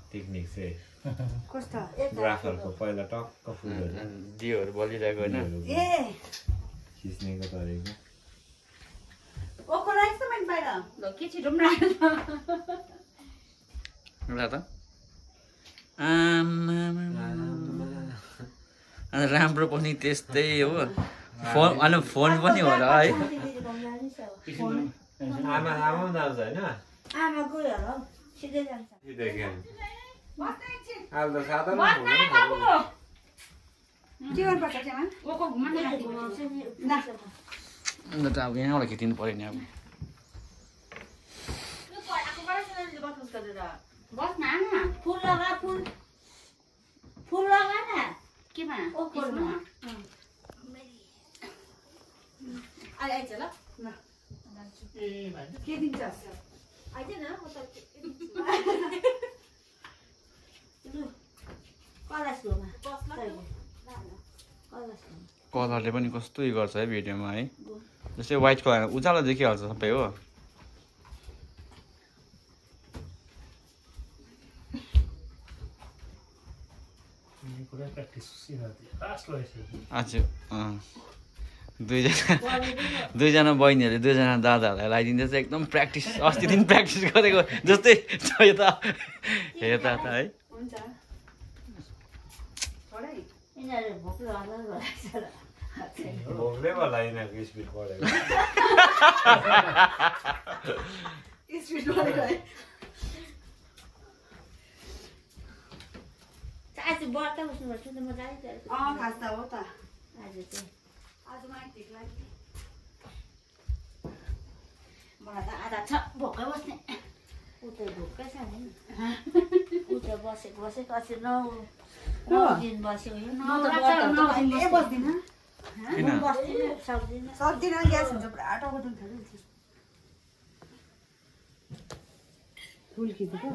technique चाहिँ कस्तो ग्राफरको पहिला टक्क फुलहरू दियोहरू बलिरहेको होइन ए खिच्नेको तरिका ओको राइस त मैले बाहिर ल के छिटो पनि ल त राम्रो पनि त्यस्तै हो फोन अनि फोन पनि हो र है आमा आमा पनि जान्छ होइन आमा गयो होला सिधै जान्छ सिधै के अहिले त साधारण के गर्नुपर्छ त्यसमा ओको घुम्न अन्त त अब यहाँबाट खिचिदिनु पऱ्यो नि अब बस न फुल लगा फुल लगा न केमा ओकोमा आइज ल न ए भाइ के दिन्छ आइज न म त कलासकोमा कलरले पनि कस्तो उयो गर्छ है भिडियोमा है जस्तै व्हाइट कलर उज्यालो देखिहाल्छ सबै हो हजुर दुईजना बहिनीहरूले दुईजना दादाहरूलाई लगाइदिँदैछ एकदम प्र्याक्टिस अस्तिदेखि प्र्याक्टिस गरेको जस्तै छ यता हेर्दा त है भोकले होला यिनीहरूको स्पिड बढेको आज व्रत बस्नुपर्छ त म जाने खास त हो त आज चाहिँ आज मलाई ठिक लाग्यो मलाई त आधा छ भोकै बस्ने उता भोकै छ नि उता बसेको अस्ति 9 दिन बस्यो म त बस्दिनँ सक्दिनँ ग्यास हुन्छ पुरा टाउको दुख्छ फुल खिचेको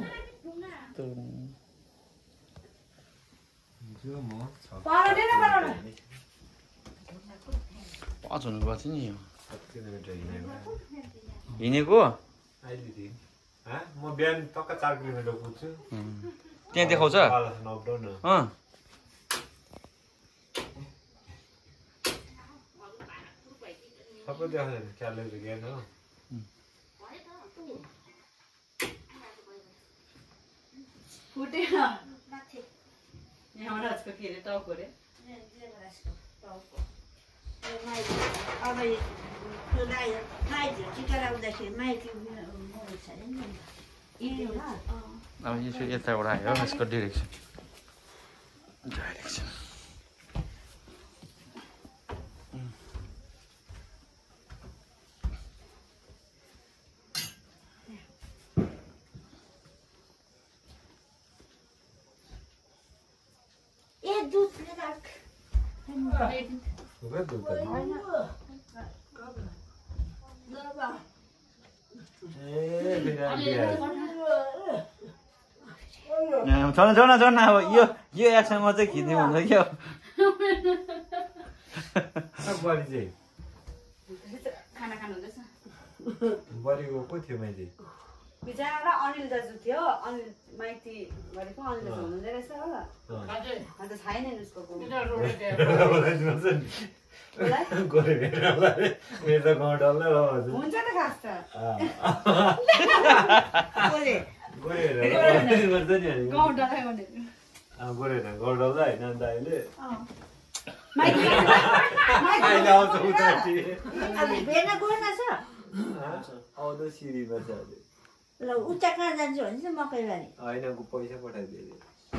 पाँच हुनुपर्छ नि यो हिँडेको म बिहान टक्क 4 किलोमिटर पुग्छु त्यहाँ देखाउँछ सबै देखाउँछ क्यालोरी गेन हो फुटेन यहाँबाट आजको के अरे टाउको रे अब टिका लगाउँदाखेरि माइती अब यो चाहिँ यताबाट आयो यसको डिरेक्सन चल अब यो एक्सनमा चाहिँ खिच्ने हुन्छ क्या खाना खानु हुँदैछ बढीको को थियो मैले बिचरा अनिल दाजु थियो अनिल माइती गरेको अनिल दाजु हुनुहुँदै रहेछ हो अन्त छैन नि उसको हुन्छ त खास त गडल्दा होइन अन्त अहिले आउँदो सिँढीमा छ अहिले ल उच्चा कहाँ जान्छु भने चाहिँ मकै बारी होइन पैसा पठाइदियो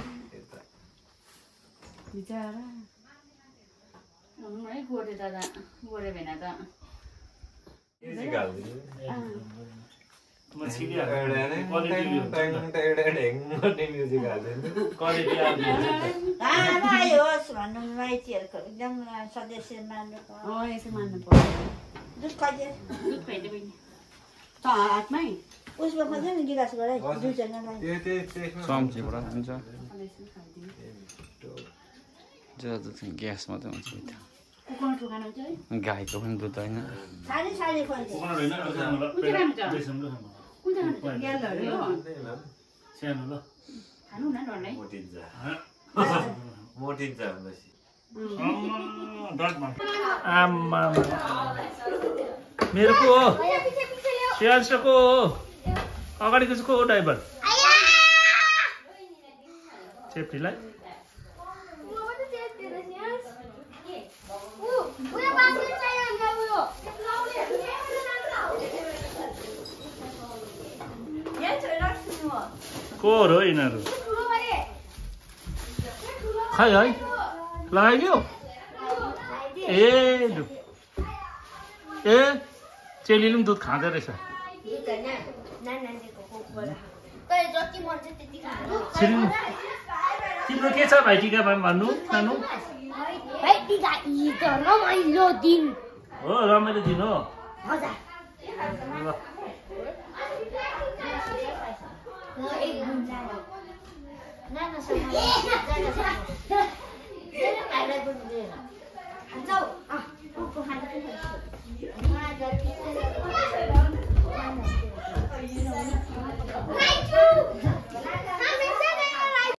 बिचरा है गोरे दादा गोरे भेना त आयोस् भन्नु माइतीहरूको एकदम सदस्य मान्नु पर्यो दुध खाइदिए दुध खाइदिए बहिनी त हातमै उसमा खान्छ नि गिलासबाट दुईजनालाई चम्चीबाट हुन्छ ग्यास मात्रै हुन्छ गाईको पनि दुध होइन खानु न डरलाई मोटिन्छ मोटिन्छ भनेपछि आम्मा मेरो को हो सियाल्सको हो अगाडिको चाहिँ को हो ड्राइभर सेफ्टीलाई को हो यिनीहरू खै है लगाइदियो ए चेलीले पनि दुध खाँदो रहेछ तिम्रो के छ भाइ टिकामा भन्नु नानु रमाइलो दिन हो रमाइलो दिन हो